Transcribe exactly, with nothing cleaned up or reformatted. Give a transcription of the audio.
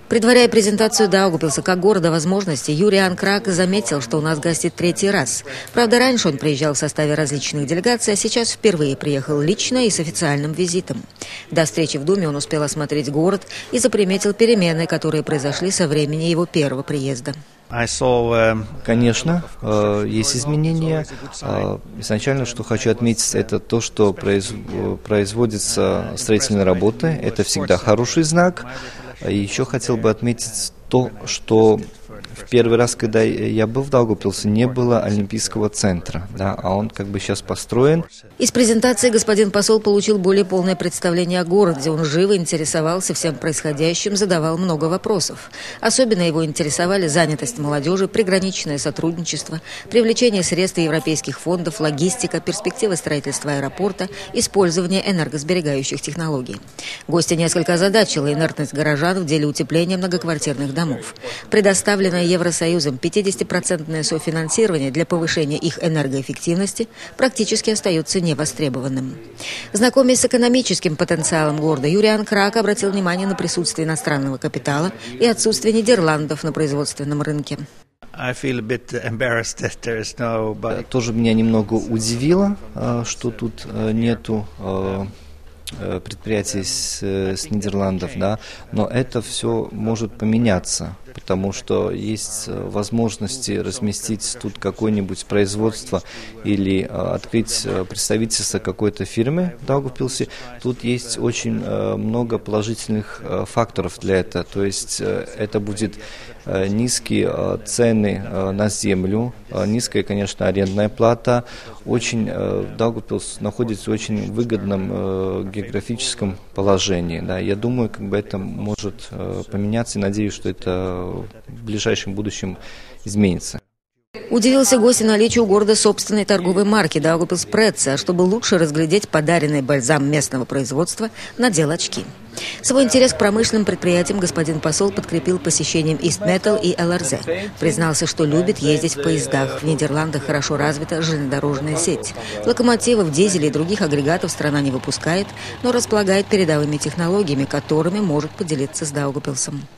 Предваряя презентацию Даугавпилса как города возможностей, Юриан Крак заметил, что у нас гостит третий раз. Правда, раньше он приезжал в составе различных делегаций, а сейчас впервые приехал лично и с официальным визитом. До встречи в Думе он успел осмотреть город и заприметил перемены, которые произошли со времени его первого приезда. Конечно, есть изменения. Изначально, что хочу отметить, это то, что производятся строительные работы. Это всегда хороший знак. И еще хотел бы отметить то, что в первый раз, когда я был в Даугавпилсе, не было Олимпийского центра, да, а он как бы сейчас построен. Из презентации господин посол получил более полное представление о городе. Он живо интересовался всем происходящим, задавал много вопросов. Особенно его интересовали занятость молодежи, приграничное сотрудничество, привлечение средств европейских фондов, логистика, перспективы строительства аэропорта, использование энергосберегающих технологий. Гостя несколько озадачила инертность горожан в деле утепления многоквартирных домов. Предоставленное Евросоюзом пятидесятипроцентное софинансирование для повышения их энергоэффективности практически остается невостребованным. Знакомясь с экономическим потенциалом города, Юриан Крак обратил внимание на присутствие иностранного капитала и отсутствие Нидерландов на производственном рынке. Тоже меня немного удивило, что тут нету предприятий с, с Нидерландов, да, но это все может поменяться, потому что есть возможности разместить тут какое-нибудь производство или открыть представительство какой-то фирмы в Даугавпилсе. Тут есть очень много положительных факторов для этого, то есть это будет низкие цены на землю, низкая, конечно, арендная плата. Очень Даугавпилс находится в очень выгодном географическом положении. Да. Я думаю, как бы это может поменяться и надеюсь, что это в ближайшем будущем изменится. Удивился гость и наличию у города собственной торговой марки «Даугавпилс Претца», чтобы лучше разглядеть подаренный бальзам местного производства, надел очки. Свой интерес к промышленным предприятиям господин посол подкрепил посещением East Metal и эл эр зэ. Признался, что любит ездить в поездах. В Нидерландах хорошо развита железнодорожная сеть. Локомотивов, дизелей и других агрегатов страна не выпускает, но располагает передовыми технологиями, которыми может поделиться с Даугавпилсом.